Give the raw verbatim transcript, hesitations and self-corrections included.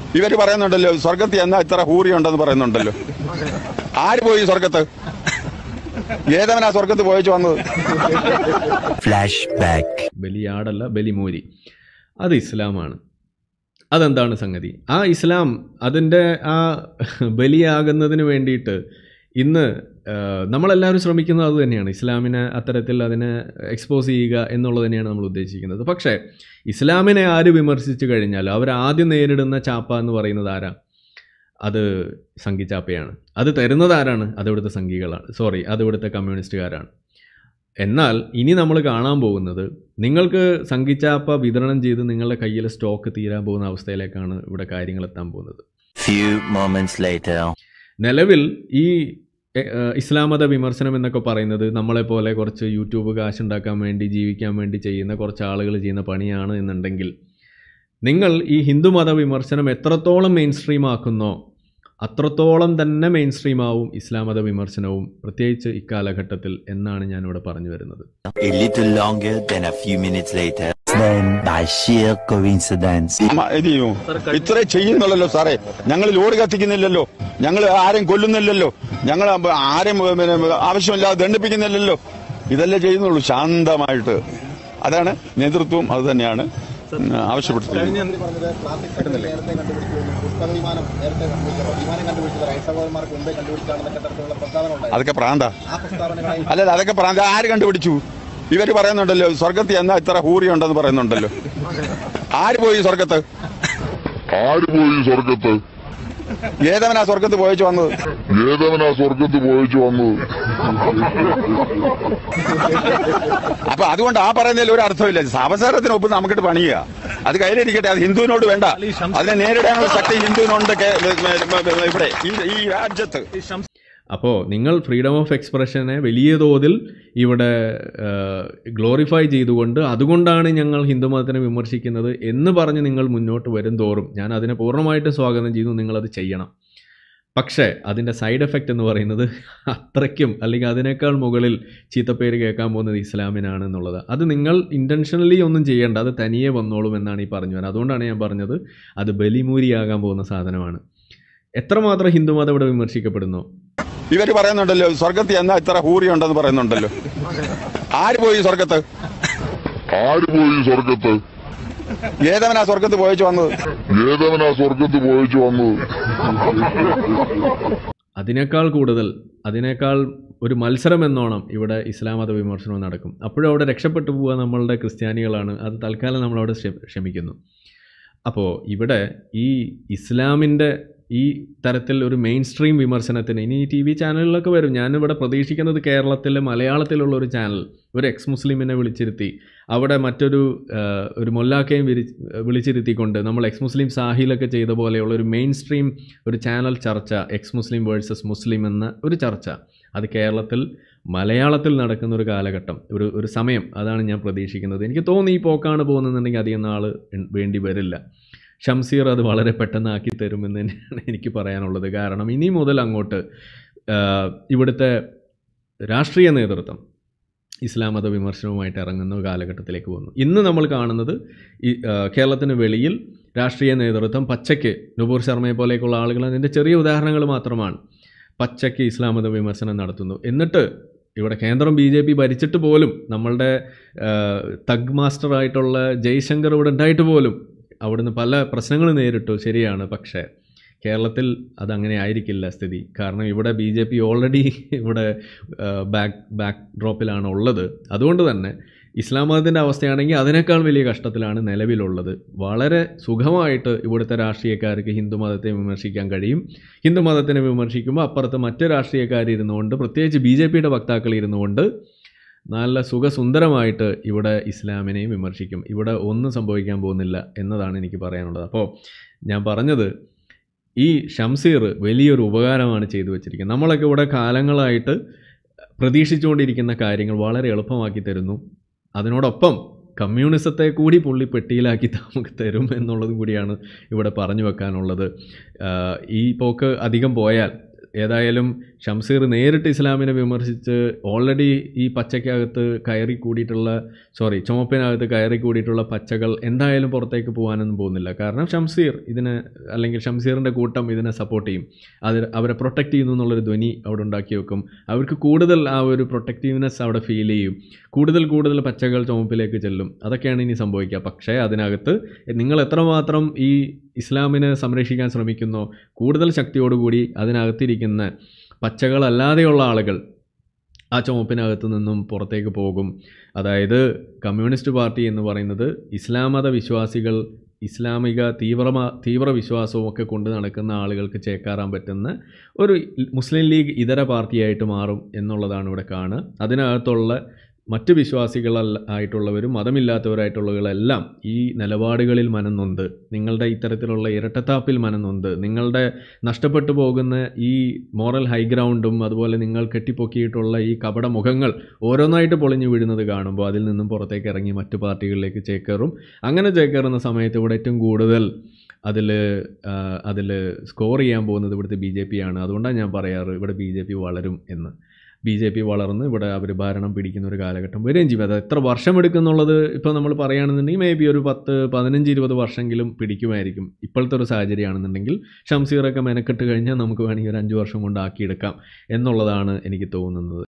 ഇവർ പറയുന്നുണ്ടല്ലോ സ്വർഗത്തിൽ എന്നാ ഇത്ര ഹൂറി ഉണ്ടെന്ന് പറയുന്നുണ്ടല്ലോ. ആര് പോയി സ്വർഗത്ത്? ഏതവനാ സ്വർഗത്ത് പോയിച്ചു വന്നത്? Flash back. ബലിയാടല്ല, ബലിമൂരി. അത് ഇസ്ലാമാണ്. അതെന്താണ് സംഗതി? ആ ഇസ്ലാം അതിൻ്റെ ആ ബലിയാകുന്നതിന് വേണ്ടിയിട്ട് ഇന്ന് നമ്മളെല്ലാവരും ശ്രമിക്കുന്നത് അത് തന്നെയാണ്. ഇസ്ലാമിനെ അത്തരത്തിൽ അതിനെ എക്സ്പോസ് ചെയ്യുക എന്നുള്ളത് തന്നെയാണ് നമ്മൾ ഉദ്ദേശിക്കുന്നത്. പക്ഷേ ഇസ്ലാമിനെ ആര് വിമർശിച്ചു കഴിഞ്ഞാൽ അവരാദ്യം നേരിടുന്ന ചാപ്പ എന്ന് പറയുന്നത് ആരാ? അത് സംഘിച്ചാപ്പയാണ്. അത് തരുന്നത് ആരാണ്? അതിവിടുത്തെ സംഘികളാണ്, സോറി അതിവിടുത്തെ കമ്മ്യൂണിസ്റ്റുകാരാണ്. എന്നാൽ ഇനി നമ്മൾ കാണാൻ പോകുന്നത് നിങ്ങൾക്ക് സംഘിച്ചാപ്പ വിതരണം ചെയ്ത് നിങ്ങളുടെ കയ്യിൽ സ്റ്റോക്ക് തീരാൻ പോകുന്ന അവസ്ഥയിലേക്കാണ് ഇവിടെ കാര്യങ്ങൾ എത്താൻ പോകുന്നത്. നിലവിൽ ഈ ഇസ്ലാം മത വിമർശനം എന്നൊക്കെ പറയുന്നത് നമ്മളെപ്പോലെ കുറച്ച് യൂട്യൂബ് കാശുണ്ടാക്കാൻ വേണ്ടി ജീവിക്കാൻ വേണ്ടി ചെയ്യുന്ന കുറച്ച് ആളുകൾ ചെയ്യുന്ന പണിയാണ് എന്നുണ്ടെങ്കിൽ, നിങ്ങൾ ഈ ഹിന്ദു മത വിമർശനം എത്രത്തോളം മെയിൻ സ്ട്രീം ആക്കുന്നോ അത്രത്തോളം തന്നെ മെയിൻ സ്ട്രീം ആവും ഇസ്ലാം മത വിമർശനവും, പ്രത്യേകിച്ച് ഇക്കാലഘട്ടത്തിൽ എന്നാണ് ഞാനിവിടെ പറഞ്ഞു വരുന്നത്. ഇത്ര ചെയ്യുന്നുള്ളല്ലോ സാറേ, ഞങ്ങൾ ലോഡ് കത്തിക്കുന്നില്ലല്ലോ, ഞങ്ങൾ ആരെയും കൊല്ലുന്നില്ലല്ലോ, ഞങ്ങൾ ആരെയും ആവശ്യമില്ലാതെ ദണ്ഡിപ്പിക്കുന്നില്ലല്ലോ, ഇതല്ലേ ചെയ്യുന്നുള്ളൂ ശാന്തമായിട്ട്. അതാണ് നേതൃത്വം, അത് തന്നെയാണ് ആവശ്യപ്പെട്ടത്. അതൊക്കെ പ്രാന്ത അല്ലല്ല, അതൊക്കെ പ്രാന്ത. ആര് കണ്ടുപിടിച്ചു? ഇവര് പറയുന്നുണ്ടല്ലോ സ്വർഗത്തിൽ എന്നാ ഇത്ര ഹൂറി ഉണ്ടെന്ന് പറയുന്നുണ്ടല്ലോ. ആര് പോയി സ്വർഗത്ത്? ആര് പോയി സ്വർഗത്ത്? ഏതവനാ സ്വർഗത്ത് പോയിച്ചു വന്നത്? ഏതവനാ സ്വർഗത്ത് പോയിച്ചു വന്നത്? അപ്പൊ അതുകൊണ്ട് ആ പറയുന്നതിൽ ഒരു അർത്ഥമില്ല. അവസരത്തിനൊപ്പം നമുക്കിട്ട് പണിയുക, അത് കയ്യിലിരിക്കട്ടെ. അത് ഹിന്ദുവിനോട് വേണ്ട, അതിനെ നേരിടാനുള്ള ശക്തി ഹിന്ദുവിനുണ്ട് ഇവിടെ ഈ രാജ്യത്ത്. അപ്പോൾ നിങ്ങൾ ഫ്രീഡം ഓഫ് എക്സ്പ്രഷനെ വലിയ തോതിൽ ഇവിടെ ഗ്ലോറിഫൈ ചെയ്തുകൊണ്ട് അതുകൊണ്ടാണ് ഞങ്ങൾ ഹിന്ദുമതത്തിനെ വിമർശിക്കുന്നത് എന്ന് പറഞ്ഞ് നിങ്ങൾ മുന്നോട്ട് വരും തോറും ഞാൻ അതിനെ പൂർണ്ണമായിട്ടും സ്വാഗതം ചെയ്തു. നിങ്ങളത് ചെയ്യണം. പക്ഷേ അതിൻ്റെ സൈഡ് എഫക്റ്റ് എന്ന് പറയുന്നത് അത്രയ്ക്കും അല്ലെങ്കിൽ അതിനേക്കാൾ മുകളിൽ ചീത്തപ്പേര് കേൾക്കാൻ പോകുന്നത് ഇസ്ലാമിനാണ് എന്നുള്ളത്. അത് നിങ്ങൾ ഇൻറ്റൻഷനലി ഒന്നും ചെയ്യേണ്ട, അത് തനിയെ വന്നോളും എന്നാണ് ഈ പറഞ്ഞു വരുന്നത്. അതുകൊണ്ടാണ് ഞാൻ പറഞ്ഞത് അത് ബലിമൂരിയാകാൻ പോകുന്ന സാധനമാണ്. എത്രമാത്രം ഹിന്ദുമതം ഇവിടെ വിമർശിക്കപ്പെടുന്നു? ഇവര് പറയുന്നുണ്ടല്ലോ സ്വർഗത്തിൽ എന്നാ ഇത്ര ഹൂറി ഉണ്ടെന്ന് പറയുന്നുണ്ടല്ലോ. ആര് പോയി സ്വർഗത്ത്? ആര് പോയി സ്വർഗത്ത്? ഏതവനാ സ്വർഗത്ത് പോയിച്ചു വന്നത്? ഏതവനാ സ്വർഗത്ത് പോയിച്ചു വന്നത്? അതിനേക്കാൾ കൂടുതൽ, അതിനേക്കാൾ ഒരു മത്സരം എന്നോണം ഇവിടെ ഇസ്ലാം മത വിമർശനം നടക്കും. അപ്പോഴും അവിടെ രക്ഷപ്പെട്ടു പോവുക നമ്മളുടെ ക്രിസ്ത്യാനികളാണ്. അത് തൽക്കാലം നമ്മളവിടെ ക്ഷമിക്കുന്നു. അപ്പോൾ ഇവിടെ ഈ ഇസ്ലാമിൻ്റെ ഈ തരത്തിൽ ഒരു മെയിൻ സ്ട്രീം വിമർശനത്തിന് ഇനി ടി വി ചാനലുകളിലൊക്കെ വരും. ഞാനിവിടെ പ്രതീക്ഷിക്കുന്നത് കേരളത്തിലെ മലയാളത്തിലുള്ള ഒരു ചാനൽ ഒരു എക്സ് മുസ്ലിമിനെ വിളിച്ചിരുത്തി അവിടെ മറ്റൊരു ഒരു മൊല്ലാക്കയും വിരി വിളിച്ചിരുത്തിക്കൊണ്ട് നമ്മൾ എക്സ് മുസ്ലിം സാഹിലൊക്കെ ചെയ്ത പോലെയുള്ള ഒരു മെയിൻ സ്ട്രീം ഒരു ചാനൽ ചർച്ച, എക്സ് മുസ്ലിം വേഴ്സസ് മുസ്ലിം എന്ന ഒരു ചർച്ച, അത് കേരളത്തിൽ മലയാളത്തിൽ നടക്കുന്ന ഒരു കാലഘട്ടം, ഒരു ഒരു സമയം, അതാണ് ഞാൻ പ്രതീക്ഷിക്കുന്നത്. എനിക്ക് തോന്നി ഈ പോക്കാണ് പോകുന്നതെന്നുണ്ടെങ്കിൽ അധികം നാൾ വേണ്ടി വരില്ല. ഷംസീർ അത് വളരെ പെട്ടെന്ന് ആക്കി തരുമെന്ന് തന്നെയാണ് എനിക്ക് പറയാനുള്ളത്. കാരണം ഇനി മുതൽ അങ്ങോട്ട് ഇവിടുത്തെ രാഷ്ട്രീയ നേതൃത്വം ഇസ്ലാം മത വിമർശനവുമായിട്ട് ഇറങ്ങുന്ന കാലഘട്ടത്തിലേക്ക് പോകുന്നു. ഇന്ന് നമ്മൾ കാണുന്നത് ഈ കേരളത്തിന് വെളിയിൽ രാഷ്ട്രീയ നേതൃത്വം പച്ചയ്ക്ക്, നുപൂർ ശർമ്മയെ പോലെയൊക്കെയുള്ള ആളുകൾ അതിൻ്റെ ചെറിയ ഉദാഹരണങ്ങൾ മാത്രമാണ്, പച്ചയ്ക്ക് ഇസ്ലാം മത വിമർശനം നടത്തുന്നു. എന്നിട്ട് ഇവിടെ കേന്ദ്രം ബി ജെ പി ഭരിച്ചിട്ട് പോലും നമ്മളുടെ തഗ് മാസ്റ്ററായിട്ടുള്ള ജയ്ശങ്കർ ഇവിടെ ഉണ്ടായിട്ട് പോലും അവിടുന്ന് പല പ്രശ്നങ്ങൾ നേരിട്ടു, ശരിയാണ്. പക്ഷേ കേരളത്തിൽ അതങ്ങനെ ആയിരിക്കില്ല സ്ഥിതി. കാരണം ഇവിടെ ബി ജെ പി ഓൾറെഡി ഇവിടെ ബാക്ക് ബാക്ക് ഡ്രോപ്പിലാണ് ഉള്ളത്. അതുകൊണ്ട് തന്നെ ഇസ്ലാം മതത്തിൻ്റെ അവസ്ഥയാണെങ്കിൽ അതിനേക്കാൾ വലിയ കഷ്ടത്തിലാണ് നിലവിലുള്ളത്. വളരെ സുഖമായിട്ട് ഇവിടുത്തെ രാഷ്ട്രീയക്കാർക്ക് ഹിന്ദുമതത്തെ വിമർശിക്കാൻ കഴിയും. ഹിന്ദുമതത്തിനെ വിമർശിക്കുമ്പോൾ അപ്പുറത്ത് മറ്റ് രാഷ്ട്രീയക്കാരിരുന്നുകൊണ്ട്, പ്രത്യേകിച്ച് ബി ജെ പിയുടെ വക്താക്കൾ ഇരുന്നുകൊണ്ട് നല്ല സുഖസുന്ദരമായിട്ട് ഇവിടെ ഇസ്ലാമിനെയും വിമർശിക്കും. ഇവിടെ ഒന്നും സംഭവിക്കാൻ പോകുന്നില്ല എന്നതാണ് എനിക്ക് പറയാനുള്ളത്. അപ്പോൾ ഞാൻ പറഞ്ഞത് ഈ ഷംസീർ വലിയൊരു ഉപകാരമാണ് ചെയ്തു വച്ചിരിക്കുന്നത്. നമ്മളൊക്കെ ഇവിടെ കാലങ്ങളായിട്ട് പ്രതീക്ഷിച്ചുകൊണ്ടിരിക്കുന്ന കാര്യങ്ങൾ വളരെ എളുപ്പമാക്കി തരുന്നു. അതിനോടൊപ്പം കമ്മ്യൂണിസത്തെ കൂടി പുള്ളി പെട്ടിയിലാക്കി നമുക്ക് തരും എന്നുള്ളതും കൂടിയാണ് ഇവിടെ പറഞ്ഞു വെക്കാനുള്ളത്. ഈ പോക്ക് അധികം പോയാൽ ഏതായാലും ഷംസീർ നേരിട്ട് ഇസ്ലാമിനെ വിമർശിച്ച് ഓൾറെഡി ഈ പച്ചയ്ക്കകത്ത് കയറി കൂടിയിട്ടുള്ള സോറി ചുമപ്പിനകത്ത് കയറി കൂടിയിട്ടുള്ള പച്ചകൾ എന്തായാലും പുറത്തേക്ക് പോകാനൊന്നും പോകുന്നില്ല. കാരണം ഷംസീർ ഇതിനെ അല്ലെങ്കിൽ ഷംസീറിൻ്റെ കൂട്ടം ഇതിനെ സപ്പോർട്ട് ചെയ്യും, അത് അവരെ പ്രൊട്ടക്റ്റ് ചെയ്യുന്നു എന്നുള്ളൊരു ധ്വനി അവിടെ ഉണ്ടാക്കി വെക്കും. അവർക്ക് കൂടുതൽ ആ ഒരു പ്രൊട്ടക്റ്റീവ്നെസ് അവിടെ ഫീൽ ചെയ്യും, കൂടുതൽ കൂടുതൽ പച്ചകൾ ചുമപ്പിലേക്ക് ചെല്ലും. അതൊക്കെയാണ് ഇനി സംഭവിക്കുക. പക്ഷേ അതിനകത്ത് നിങ്ങൾ എത്രമാത്രം ഈ ഇസ്ലാമിനെ സംരക്ഷിക്കാൻ ശ്രമിക്കുന്നോ കൂടുതൽ ശക്തിയോടുകൂടി അതിനകത്തിരിക്കുന്ന പച്ചകളല്ലാതെയുള്ള ആളുകൾ ആ ചുമപ്പിനകത്ത് നിന്നും പുറത്തേക്ക് പോകും. അതായത് കമ്മ്യൂണിസ്റ്റ് പാർട്ടി എന്ന് പറയുന്നത് ഇസ്ലാം മത വിശ്വാസികൾ ഇസ്ലാമിക തീവ്രമാ തീവ്ര വിശ്വാസവും ഒക്കെ കൊണ്ട് നടക്കുന്ന ആളുകൾക്ക് ചേക്കാറാൻ പറ്റുന്ന ഒരു മുസ്ലിം ലീഗ് ഇതര പാർട്ടിയായിട്ട് മാറും എന്നുള്ളതാണ് ഇവിടെ കാണുക. അതിനകത്തുള്ള മറ്റ് വിശ്വാസികളല്ല ആയിട്ടുള്ളവരും മതമില്ലാത്തവരായിട്ടുള്ളവരെല്ലാം ഈ നിലപാടുകളിൽ മനംനൊന്ത്, നിങ്ങളുടെ ഇത്തരത്തിലുള്ള ഇരട്ടത്താപ്പിൽ മനംനൊന്ത്, നിങ്ങളുടെ നഷ്ടപ്പെട്ടു പോകുന്ന ഈ മോറൽ ഹൈഗ്രൗണ്ടും അതുപോലെ നിങ്ങൾ കെട്ടിപ്പൊക്കിയിട്ടുള്ള ഈ കപട മുഖങ്ങൾ ഓരോന്നായിട്ട് പൊളിഞ്ഞു വീഴുന്നത് കാണുമ്പോൾ അതിൽ നിന്നും പുറത്തേക്ക് ഇറങ്ങി മറ്റു പാർട്ടികളിലേക്ക് ചേക്കേറും. അങ്ങനെ ചേക്കേറുന്ന സമയത്ത് ഇവിടെ ഏറ്റവും കൂടുതൽ അതിൽ അതിൽ സ്കോർ ചെയ്യാൻ പോകുന്നത് ഇവിടുത്തെ ബി ജെ പി ആണ്. അതുകൊണ്ടാണ് ഞാൻ പറയാറ് ഇവിടെ ബി ജെ പി വളരും എന്ന്. ബി ജെ പി വളർന്ന് ഇവിടെ അവർ ഭരണം പിടിക്കുന്ന ഒരു കാലഘട്ടം വരികയും ചെയ്യും. അത് എത്ര വർഷം എടുക്കുന്നുള്ളത് ഇപ്പോൾ നമ്മൾ പറയുകയാണെന്നുണ്ടെങ്കിൽ മേ ബി ഒരു പത്ത് പതിനഞ്ച് ഇരുപത് വർഷമെങ്കിലും പിടിക്കുമായിരിക്കും. ഇപ്പോഴത്തെ ഒരു സാഹചര്യമാണെന്നുണ്ടെങ്കിൽ ഷംസീറൊക്കെ മെനക്കെട്ട് കഴിഞ്ഞാൽ നമുക്ക് വേണമെങ്കിൽ ഒരു അഞ്ച് വർഷം കൊണ്ട് ആക്കിയെടുക്കാം എന്നുള്ളതാണ് എനിക്ക് തോന്നുന്നത്.